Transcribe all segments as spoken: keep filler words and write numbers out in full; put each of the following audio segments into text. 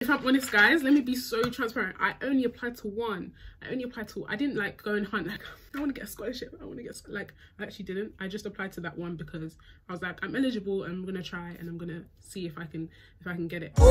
If I'm honest, guys, let me be so transparent. I only applied to one. I only applied to, I didn't like go and hunt like, I want to get a scholarship. I want to get, like, I actually didn't. I just applied to that one because I was like, I'm eligible and I'm going to try and I'm going to see if I can, if I can get it. Ooh,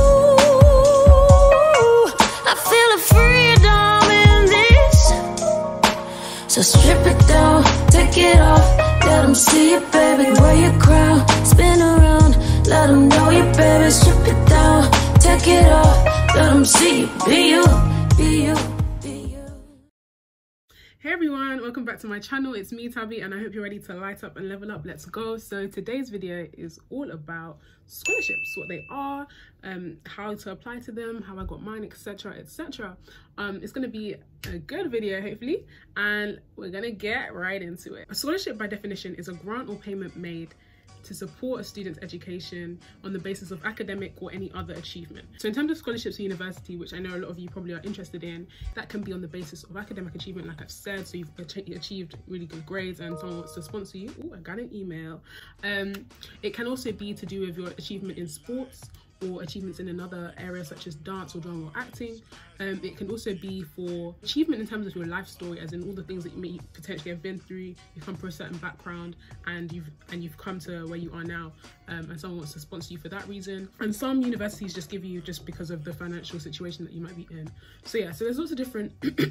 I feel a freedom in this. So strip it down, take it off. Let them see you, baby, wear your crown. Spin around, let them know you, baby. Strip it down, take it off. Let them see you, be you, be you, be you. Hey everyone, welcome back to my channel. It's me, Tabby, and I hope you're ready to light up and level up. Let's go. So today's video is all about scholarships, what they are, um, how to apply to them, how I got mine, etc, et cetera. Um, it's going to be a good video, hopefully, and we're going to get right into it. A scholarship, by definition, is a grant or payment made to support a student's education on the basis of academic or any other achievement. So in terms of scholarships for university, which I know a lot of you probably are interested in, that can be on the basis of academic achievement, like I've said. So you've achieved really good grades and someone wants to sponsor you. Oh, I got an email. Um, it can also be to do with your achievement in sports or achievements in another area such as dance or drama or acting. Um, it can also be for achievement in terms of your life story, as in all the things that you may potentially have been through. You've come from a certain background and you've and you've come to where you are now, um, and someone wants to sponsor you for that reason. And some universities just give you just because of the financial situation that you might be in. So yeah, so there's lots of different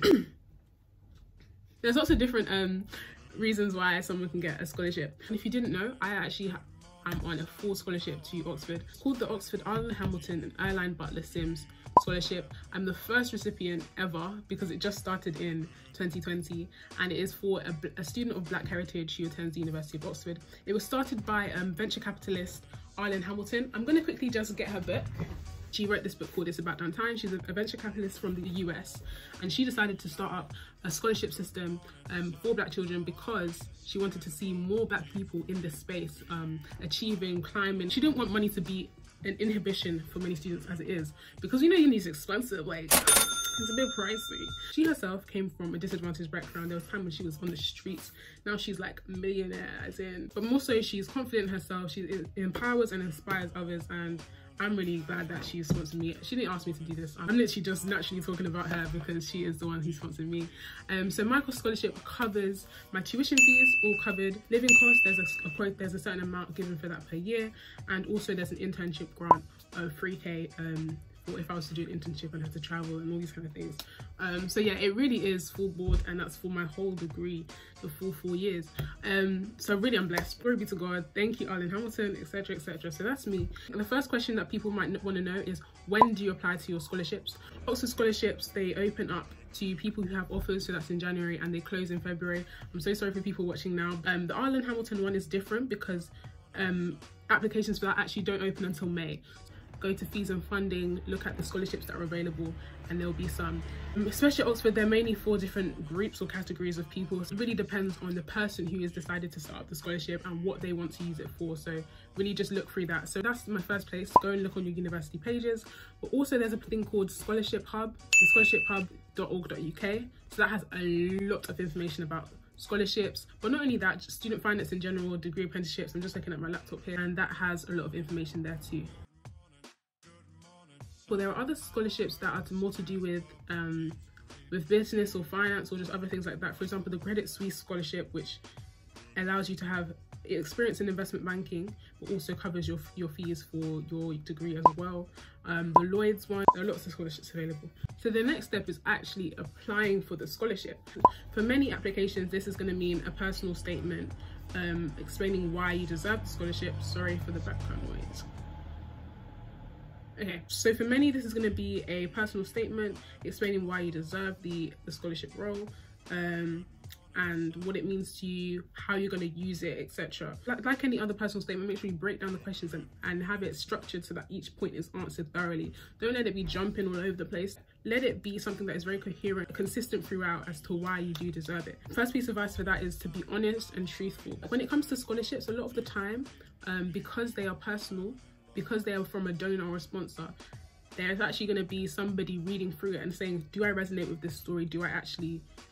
there's lots of different um, reasons why someone can get a scholarship. And if you didn't know, I actually have I'm on a full scholarship to Oxford. It's called the Oxford Arlen Hamilton and Airline Butler Sims Scholarship. I'm the first recipient ever because it just started in twenty twenty, and it is for a, a student of Black heritage who attends the University of Oxford. It was started by um, venture capitalist Arlen Hamilton. I'm going to quickly just get her book. She wrote this book called It's About Damn Time. She's a venture capitalist from the U S, and she decided to start up a scholarship system um, for Black children because she wanted to see more Black people in this space, um, achieving, climbing. She didn't want money to be an inhibition for many students as it is, because you know uni is expensive, like it's a bit pricey. She herself came from a disadvantaged background. There was time when she was on the streets. Now she's like a millionaire, as in, but more so she's confident in herself. She empowers and inspires others, and I'm really glad that she sponsored me. She didn't ask me to do this. I'm literally just naturally talking about her because she is the one who sponsored me. Um, so my scholarship covers my tuition fees, all covered. Living costs, there's a, a there's a certain amount given for that per year, and also there's an internship grant of three K um, for if I was to do an internship and have to travel and all these kind of things. Um, so yeah, it really is full board, and that's for my whole degree, the full four years. Um, so really I'm blessed. Glory be to God. Thank you, Arlen Hamilton, et cetera, et cetera. So that's me. And the first question that people might want to know is, when do you apply to your scholarships? Oxford scholarships, they open up to people who have offers, so that's in January, and they close in February. I'm so sorry for people watching now. Um, the Arlen Hamilton one is different because um, applications for that actually don't open until May. Go to fees and funding, look at the scholarships that are available, and there'll be some. Um, especially at Oxford, there are mainly four different groups or categories of people. So it really depends on the person who has decided to start up the scholarship and what they want to use it for. So really just look through that. So that's my first place. Go and look on your university pages. But also there's a thing called Scholarship Hub, the scholarship hub dot org dot U K. So that has a lot of information about scholarships, but not only that, just student finance in general, degree apprenticeships. I'm just looking at my laptop here, and that has a lot of information there too. Well, there are other scholarships that are more to do with um, with business or finance or just other things like that. For example, the Credit Suisse scholarship, which allows you to have experience in investment banking, but also covers your your fees for your degree as well. Um, the Lloyds one, there are lots of scholarships available. So the next step is actually applying for the scholarship. For many applications, this is going to mean a personal statement um, explaining why you deserve the scholarship. Sorry for the background noise. Okay, so for many, this is going to be a personal statement explaining why you deserve the, the scholarship role, um, and what it means to you, how you're going to use it, et cetera. Like, like any other personal statement, make sure you break down the questions and, and have it structured so that each point is answered thoroughly. Don't let it be jumping all over the place. Let it be something that is very coherent, consistent throughout as to why you do deserve it. First piece of advice for that is to be honest and truthful. When it comes to scholarships, a lot of the time, um, because they are personal, because they are from a donor or a sponsor, there's actually going to be somebody reading through it and saying, do I resonate with this story? Do I actually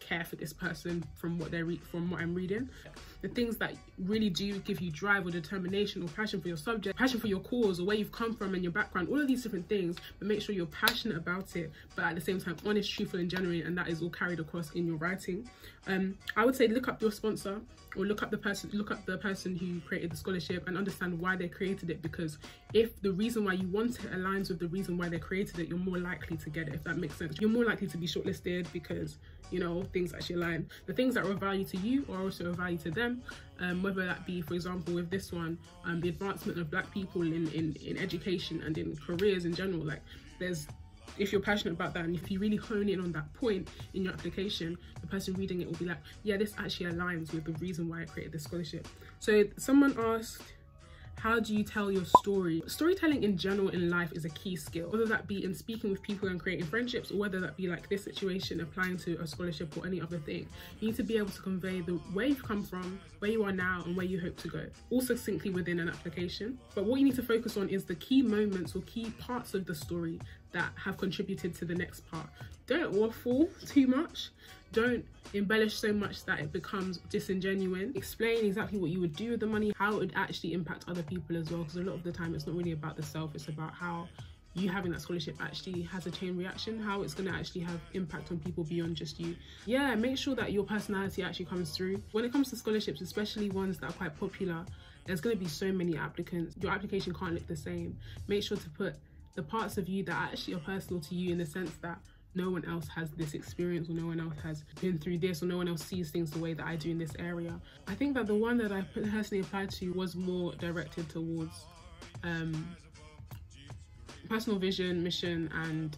care for this person from what they're re from what I'm reading. The things that really do give you drive or determination or passion for your subject, passion for your cause or where you've come from and your background, all of these different things, but make sure you're passionate about it, but at the same time honest, truthful and genuine, and that is all carried across in your writing. um I would say look up your sponsor, or look up the person look up the person who created the scholarship and understand why they created it, because if the reason why you want it aligns with the reason why they created it, you're more likely to get it, if that makes sense. You're more likely to be shortlisted because, you know, things actually align. The things that are of value to you are also of value to them, um, whether that be, for example, with this one, um, the advancement of Black people in, in, in education and in careers in general. Like, there's, if you're passionate about that and if you really hone in on that point in your application, the person reading it will be like, yeah, this actually aligns with the reason why I created this scholarship. So someone asked, how do you tell your story? Storytelling in general in life is a key skill, whether that be in speaking with people and creating friendships, or whether that be like this situation applying to a scholarship or any other thing. You need to be able to convey the where you've come from, where you are now, and where you hope to go, all succinctly within an application. But what you need to focus on is the key moments or key parts of the story that have contributed to the next part. Don't waffle too much. Don't embellish so much that it becomes disingenuous. Explain exactly what you would do with the money, how it would actually impact other people as well, because a lot of the time it's not really about the self, it's about how you having that scholarship actually has a chain reaction, how it's going to actually have impact on people beyond just you. Yeah, make sure that your personality actually comes through. When it comes to scholarships, especially ones that are quite popular, there's going to be so many applicants. Your application can't look the same. Make sure to put the parts of you that actually are personal to you, in the sense that no one else has this experience, or no one else has been through this, or no one else sees things the way that I do in this area. I think that the one that I personally applied to was more directed towards um, personal vision, mission and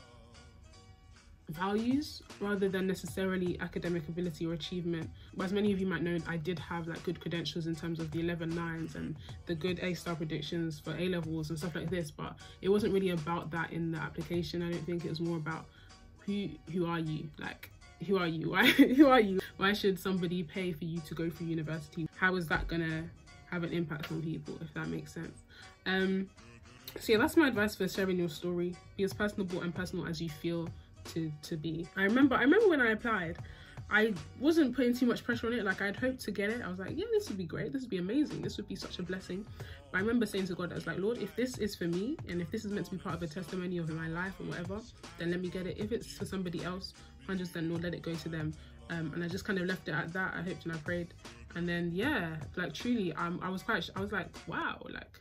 values, rather than necessarily academic ability or achievement. But as many of you might know, I did have like good credentials in terms of the eleven nines and the good A star predictions for A levels and stuff like this, but it wasn't really about that in the application. I don't think it was more about who who are you, like who are you, why who are you, why should somebody pay for you to go through university? How is that gonna have an impact on people, if that makes sense? um so yeah, that's my advice for sharing your story. Be as personable and personal as you feel to to be. I remember I remember when I applied, I wasn't putting too much pressure on it. Like, I'd hoped to get it. I was like, yeah, this would be great, this would be amazing, this would be such a blessing. But I remember saying to God, I was like, Lord, if this is for me, and if this is meant to be part of a testimony of my life or whatever, then let me get it. If it's for somebody else, one hundred percent Lord, let it go to them. Um, and I just kind of left it at that. I hoped and I prayed, and then yeah, like truly, um, I was quite, I was like, wow, like,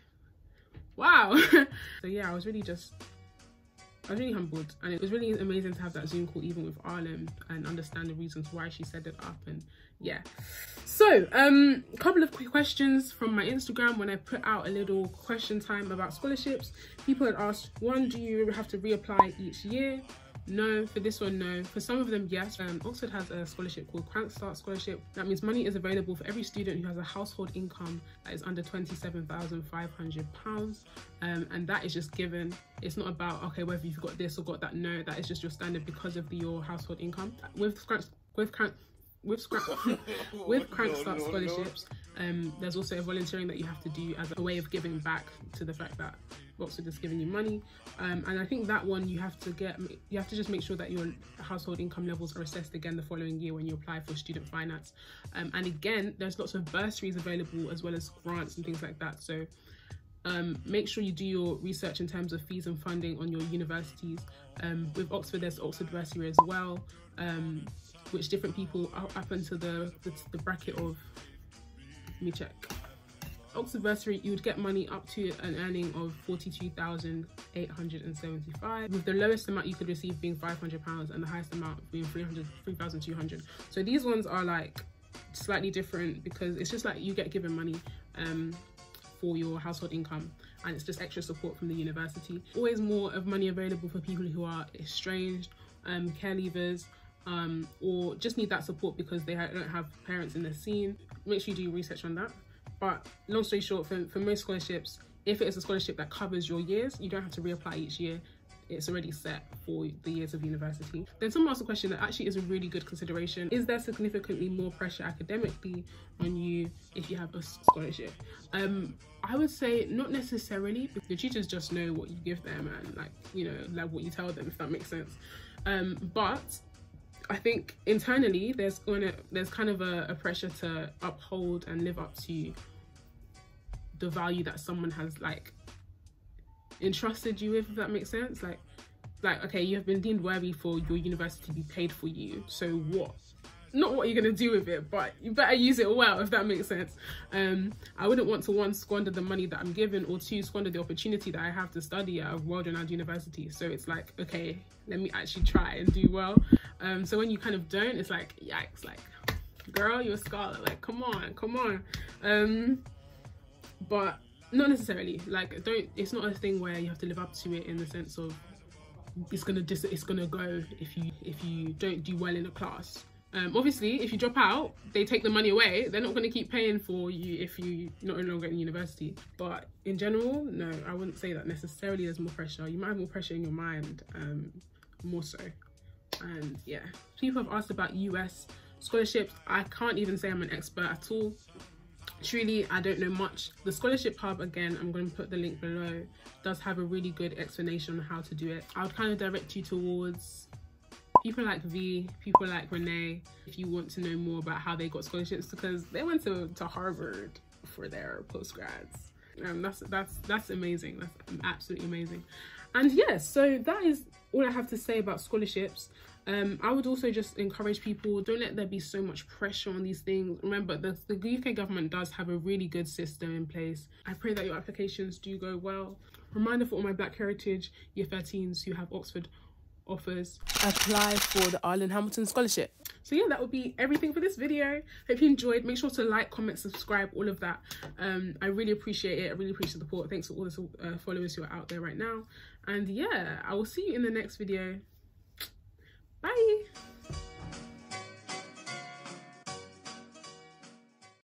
wow. So yeah, I was really just, I was really humbled, and it was really amazing to have that Zoom call even with Arlen and understand the reasons why she set it up. And yeah, so um a couple of quick questions from my Instagram when I put out a little question time about scholarships. People had asked, one, do you have to reapply each year? No. For this one, no. For some of them, yes. um, Oxford has a scholarship called Crankstart Scholarship. That means money is available for every student who has a household income that is under twenty-seven thousand five hundred pounds, um, and that is just given. It's not about, okay, whether you've got this or got that. No, that is just your standard because of the, your household income. With Crank, with Crank, with Crank, with Crankstart scholarships, um, there's also a volunteering that you have to do as a way of giving back to the fact that Oxford is giving you money, um, and I think that one you have to get, you have to just make sure that your household income levels are assessed again the following year when you apply for student finance. Um, and again, there's lots of bursaries available as well as grants and things like that. So um, make sure you do your research in terms of fees and funding on your universities. Um, with Oxford, there's Oxford bursary as well, um, which different people are up into the, the, the bracket of, let me check. Oxford bursary, you would get money up to an earning of forty-two thousand eight hundred seventy-five, with the lowest amount you could receive being five hundred pounds and the highest amount being three thousand two hundred. So these ones are like slightly different because it's just like you get given money um, for your household income, and it's just extra support from the university. Always more of money available for people who are estranged, um, care leavers, um, or just need that support because they don't have parents in the scene. Make sure you do your research on that. But long story short, for, for most scholarships, if it is a scholarship that covers your years, you don't have to reapply each year. It's already set for the years of university. Then someone asked a question that actually is a really good consideration. Is there significantly more pressure academically on you if you have a scholarship? Um, I would say not necessarily. The tutors just know what you give them and, like, you know, like what you tell them, if that makes sense. Um, but I think internally there's gonna there's kind of a, a pressure to uphold and live up to the value that someone has like entrusted you with, if that makes sense. Like like okay, you have been deemed worthy for your university to be paid for you, so what? Not what you're gonna do with it, but you better use it well, if that makes sense. um I wouldn't want to, one, squander the money that I'm given, or two, squander the opportunity that I have to study at a world-renowned university. So it's like, okay, let me actually try and do well. Um so when you kind of don't, it's like, yikes, like, girl, you're a scholar, like, come on, come on. Um but not necessarily, like, don't, it's not a thing where you have to live up to it in the sense of it's gonna dis it's gonna go if you if you don't do well in a class. Um, obviously, if you drop out, they take the money away. They're not going to keep paying for you if you no longer in university. But in general, no, I wouldn't say that necessarily there's more pressure. You might have more pressure in your mind, um, more so. And yeah, people have asked about U S scholarships. I can't even say I'm an expert at all. Truly, I don't know much. The Scholarship Hub, again, I'm going to put the link below, does have a really good explanation on how to do it. I would kind of direct you towards people like V, people like Renee, if you want to know more about how they got scholarships, because they went to, to Harvard for their postgrads. Um, that's that's that's amazing. That's absolutely amazing. And yes, yeah, so that is all I have to say about scholarships. Um, I would also just encourage people, don't let there be so much pressure on these things. Remember, the, the U K government does have a really good system in place. I pray that your applications do go well. Reminder for all my Black Heritage Year thirteens who have Oxford offers, apply for the Arlen Hamilton Scholarship. So yeah, that would be everything for this video. Hope you enjoyed. Make sure to like, comment, subscribe, all of that. um I really appreciate it. I really appreciate the support. Thanks for all the uh, followers who are out there right now. And yeah, I will see you in the next video. Bye.